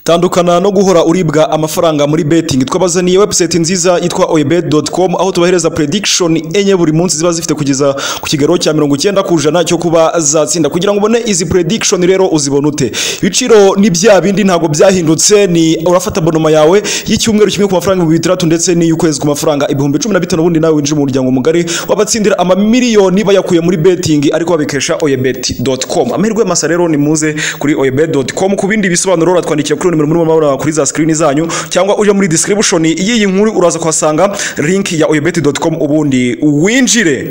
Tandukana no guhora uribwa amafaranga muri betting. Twabazaniye website nziza yitwa oyebet.com aho tubahereza prediction enye buri munsi ziba zifite kugeza ku kigero cya 90% cyo kuba zatsinda. Kugira ngo ubone izi prediction rero uzibone ute. Ibiciro ni bya bindi ntago byahindutse, ni urafata bonoma yawe y'icyumweru kimwe ku mafaranga 3000 ndetse ni y'ukwezi ku mafaranga 1015 ubundi nawe winjira mu muryango mugari wabatsindira amamiliyoni bayakuye muri betting ariko babikesha oyebet.com. Amahirwe masa rero ni muze kuri oyebet.com. Ku bindi bisobanuro ratwandikiye kuri nimero muri mabara kuri za screen zanyu cyangwa uje muri description y'iyi nkuru uraza kuhasanga link ya oyebet.com ubundi winjire.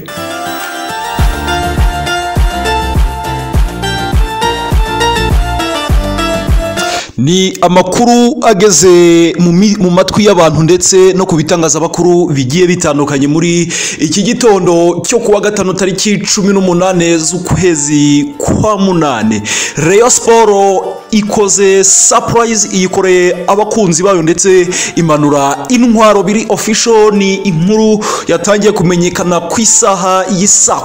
Ni amakuru ageze mu matwi y'abantu ndetse no kubitangaza bakuru bigiye bitandukanye muri iki gitondo cyo kuwa gatanu tariki 18 z'ukwezi kwa 8. Rayon Sport ikoze surprise, iyikoreye abakunzi bayo ndetse imanura intwaro biri official. Ni inkuru yatangiye kumenyekana ku isaha y'isa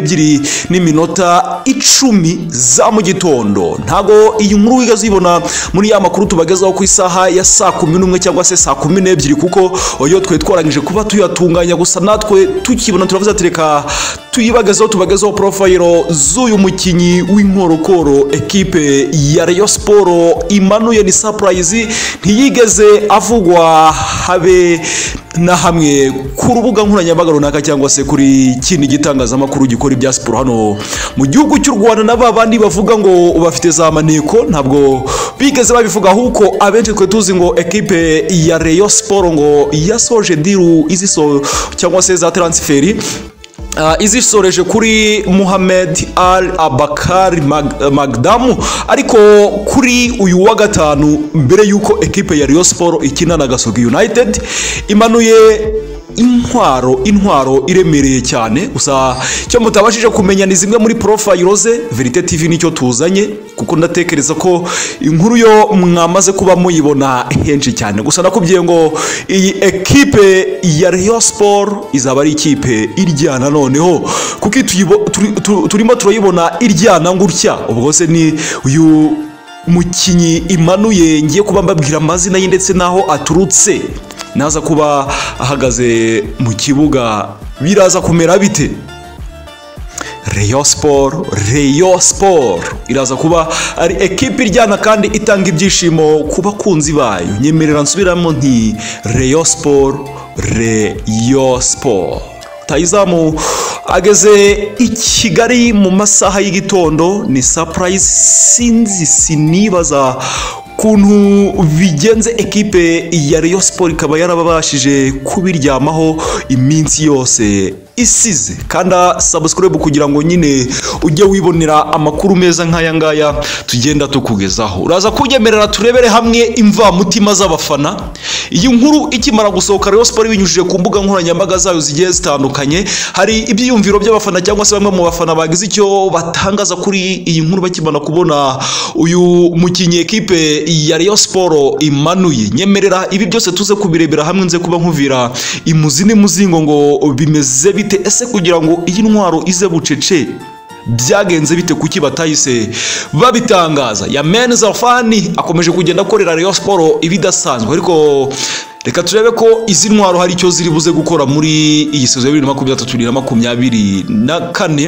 12:10 za mu gitondo. Ntago iyi nkuru wigaze ibona muri ya makuru tubagezaho ku isaha ya saa 11 cyangwa se saa 12 kuko oyo twe twarangije kuba tuyatunganya, gusa natwe tukibona turavuze ati reka tuyibagezaho tubagezaho profile z'uyu mukinyi w'inkorokoro ekipe ya Rayon Sport IMANUYE. Ni surprise ntiyigeze avugwa habe na hamwe ku rubuga nkoranyambaga runaka cyangwa se kuri kindi gitangazamakuru gikora ibya siporo hano mu gihugu cy'u Rwanda. N'abandi bavuga ngo bafite za maneko ntabwo bigeze babivuga, huko abenshi twe tuzi ngo ekipe ya Rayon Sport ngo yasoje diru iziso cyangwa se za transferi izisoreje kuri Mohamed Al Abakar Magdamu, ariko kuri uyu wa gatanu mbere yuko ekipe ya Rayon Sport ikina na Gasogi United IMANUYE intwaro iremereye cyane. Gusa cyo mutabashije kumenya ni zimwe muri profile ze Verite TV nicyo tuzanye, kuko ndatekereza ko inkuru yo mwamaze kuba muyibona henshi cyane. Gusa nakubwiye ngo iyi ekipe ya Rayon Sport izaba ari ikipe iryana noneho, kuko turimo turayibona iryana ngutya. Ubwo se ni uyu mukinyi IMANUYE ngiye kuba mbabwira amazina ye ndetse naho aturutse, naza kuba ahagaze mu kibuga biraza kumera bite. Rayon Sport iraza kuba ari ekipe iryana kandi itanga ibyishimo ku bakunzi bayo. Nyemerera nsubiramo nti Rayon Sport. Tayizamu ageze i Kigali mu masaha y'igitondo, ni surprise. Sinibaza kuntu bigenze ekipe ya Rayon Sport ikaba yarababashije kubiryamaho iminsi yose isize. Kanda subscribe kugira ngo nyine ujye wibonera amakuru meza nk'aya ngaya tugenda tukugezaho. Uraza kugemerera turebere hamwe imva mutima z'abafana. Iyi nkuru ikimara gusohoka Rayon Sport binyujije ku mbuga nkoranyambaga zayo zigiye zitandukanye, hari ibyiyumviro by'abafana cyangwa se bamwe mu bafana bagize icyo batangaza kuri iyi nkuru bakimana kubona uyu mukinyi ekipe ya Rayon Sport IMANUYE. Nyemerera ibi byose tuze kubirebera hamwe, nze kuba nkuvira imuzi n'umuzingo ngo bimeze bite. Ese kugira ngo iyi ntwaro ize bucece byagenze bite, kuki batayise babitangaza? Ya Zafani akomeje kugenda akorera Rayon Sport ibidasanzwe, ariko reka turebe ko izi ntwaro hari icyo ziri buze gukora muri iyi sezo ya 2023-2024.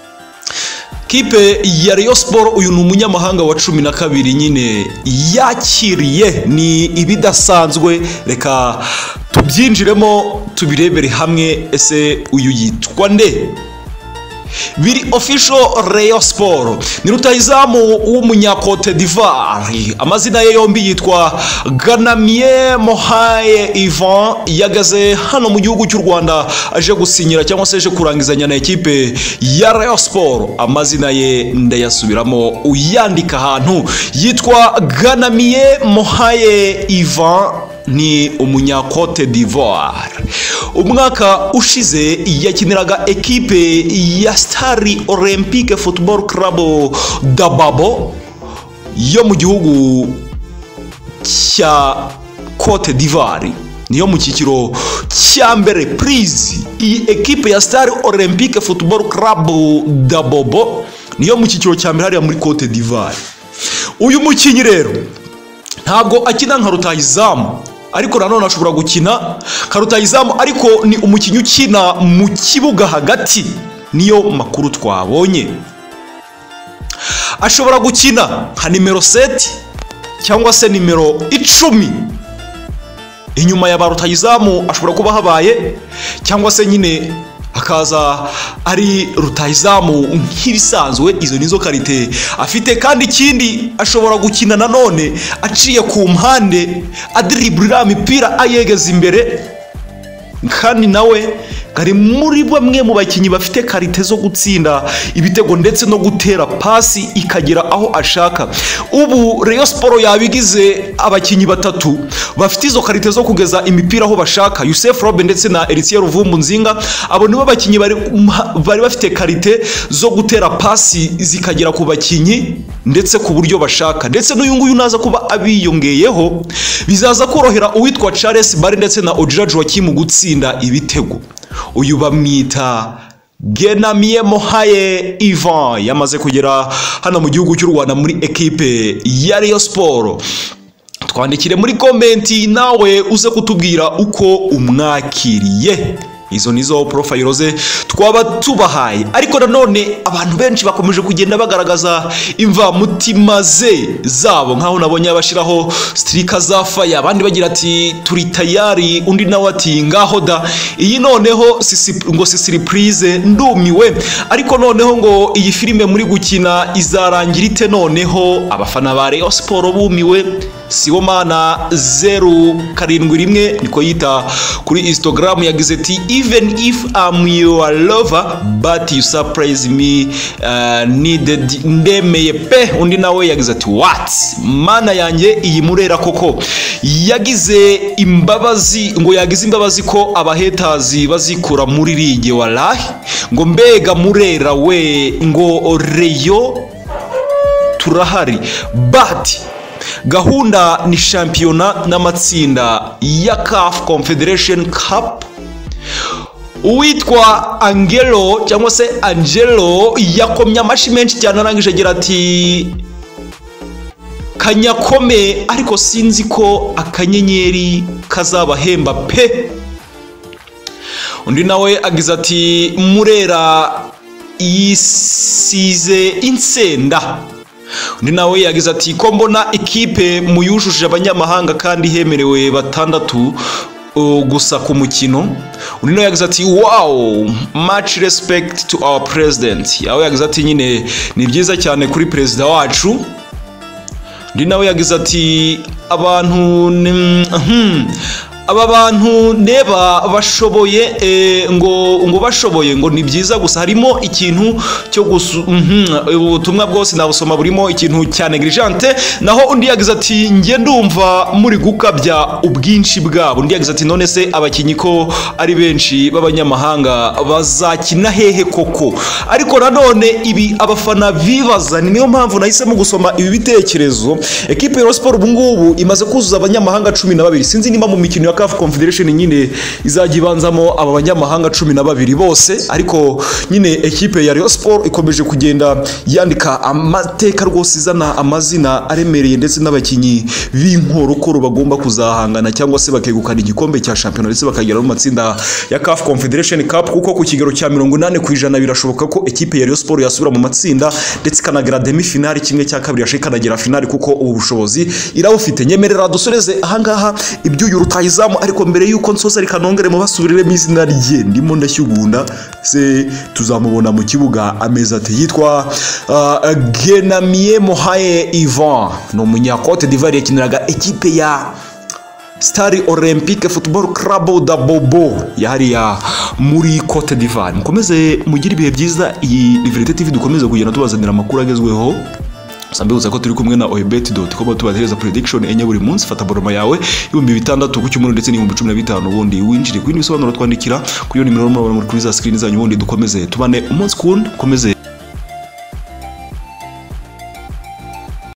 Kipe ya Rayon Sport uyu ni umunyamahanga wa 12 nyine yakiriye, ni ibidasanzwe. Reka tubyinjiremo tubirebere hamwe. Ese uyu yitwa nde? Biri official Rayon Sport ni rutahizamu w'umunyakote d'Ivoire. Amazina ye yombi yitwa Ganamie Mohaye Ivan. Yagaze hano mu gihugu cy'u Rwanda aje gusinyira cyangwa se aje kurangizanya na ekipe ya Rayon Sport. Amazina ye ndayasubiramo uyandika ahantu, yitwa Ganamie Mohaye Ivan, ni umunyakote d'Ivoire. Umwaka ushize yakiniraga ekipe ya Stari Olympique Football Club Dababo yo mu gihugu cya Cote d'Ivoire, niyo mu kikiro cya mbere prize. Iyi ekipe ya Stari Olympique Football Club Dababo niyo mu kikiro cya mbere hariya muri Cote d'Ivoire. Uyu mukinyi rero ntabwo akina nka rutahizamu, ariko nanone ashobora gukina nka rutahizamu, ariko ni umukinnyi ukina mu kibuga hagati, niyo makuru twabonye. Ashobora gukina nka nimero 7 cyangwa se nimero 10 inyuma ya ba rutahizamu, ashobora kuba habaye, cyangwa se nyine akaza ari rutahizamu nk'ibisanzwe. Izo nizo karite afite, kandi ikindi ashobora gukina nanone aciye ku mpande, adribbler imipira ayegeza imbere, kandi nawe kari muri bamwe mu bakinnyi bafite karite zo gutsinda ibitego ndetse no gutera pasi ikagera aho ashaka. Ubu Rayon Sport yabigize abakinnyi batatu bafite izo karite zo kugeza imipira aho bashaka, Youssef Robe ndetse na Eritier Ruvumbu Nzinga. Abo nibo bakinnyi bari bafite karite zo gutera pasi zikagera ku bakinnyi ndetse ku buryo bashaka, ndetse n'uyu nguyu naza kuba abiyongeyeho bizaza korohera uwitwa Charles Bari ndetse na Ojira Joachim gutsinda ibitego. Uyu bamwita Genamie Mohaye Ivan, yamaze kugera hano mu gihugu cy'u Rwanda muri ekipe ya Rayon Sport. Twandikire muri komenti nawe uze kutubwira uko umwakiriye. Izo nizo profile ze twaba tubahaye, ariko nanone abantu benshi bakomeje kugenda bagaragaza imva mutima zabo, nkaho nabonye abashiraho striker za fire, abandi bagira ati turi tayari, undi nawe ati ngaho da. Iyi noneho ngo si surprise, ndumiwe, ariko noneho ngo iyi filime muri gukina izarangira ite? Noneho abafana ba Rayon Sport bumiwe. Sibomana 071 niko yita kuri Instagram, yagize ati even if I'm your lover but you surprise me needed ndemeye pe. Undi nawe yagize ati what mana yanjye iyi Murera koko yagize imbabazi, ngo yagize imbabazi ko abahetazi bazikura muri lige, wallahi ngo mbega Murera we, ngo Rayon turahari but gahunda ni shampiyona n'amatsinda ya CAF Confederation Cup. Uwitwa Angelo cyangwa se Angelo yakomye amashi menshi cyane, arangije agira ati kanyakome, ariko sinzi ko akanyenyeri kazabahemba pe. Undi nawe agize ati Murera yisize insenda. Undi nawe yagize ati ko mbona ikipe muyujuje abanyamahanga kandi hemerewe 6 gusa ku mukino. Undi nawe yagize ati wow much respect to our president. Yawe yagize ati nyine ni byiza cyane kuri president wacu. Undi nawe yagize ati abantu aba bantu neba bashoboye ngo bashoboye ngo ni byiza gusa harimo ikintu cyo ubutumwa bwose nabusoma burimo ikintu cya negligente. Naho undi yagize ati nge ndumva muri gukabya ubwinshi bwabo. Undi yagize ati none se abakinyi ko ari benshi b'abanyamahanga bazakina hehe koko? Ariko nanone ibi abafana bibaza, niyo mpamvu nahisemo gusoma ibi bitekerezo. Ekipe ya Sport ubu ngubu imaze kuzuza abanyamahanga 12. Sinzi niba mu mikino ya CAF Confederation nyine izajya ibanzamo aba banyamahanga 12 bose, ariko nyine ekipe ya Rayon Sport ikomeje kugenda yandika amateka rwose, izana amazina aremereye ndetse n'abakinyi b'inkorokoro bagomba kuzahangana cyangwa se bakegukana igikombe cya shampiyona ndetse bakagera mu matsinda ya CAF Confederation Cup, kuko ku kigero cya 80% birashoboka ko ekipe ya Rayon Sport yasubira mu matsinda ndetse kanagera demi finale, kimwe cya kabiri yashika kanagera finale, kuko ubu bushobozi irawufite. Nyemerera dusoreze ahangaha ibyuyu rutahizamu, ariko mbere yuko nsoza reka nongere mu basubirire izina rye, ndimo ndashyugunda se tuzamubona mu kibuga ameza ati yitwa Genamie Mohaye Ivan, no munya Cote d'Ivoire yakiniraga ekipe ya Stade Olympique Football Club da Bobo yahariya muri Cote d'Ivoire. Mukomeze mugira ibihe byiza. Iyi Liberté TV dukomeze kugenda tubazanira amakuru agezweho. Sambibuza ko turi kumwe na oyebet.com tubatereza prediction enye buri munsi. Fata boroma yawe 6,000 ku cyumweru ndetse n'15,000 ubundi winjire. Kwindi bisobanuro twandikira kuri yo nimero muri kuri za screen zanyu, ubundi dukomeze tubane umunsi kundi komeze.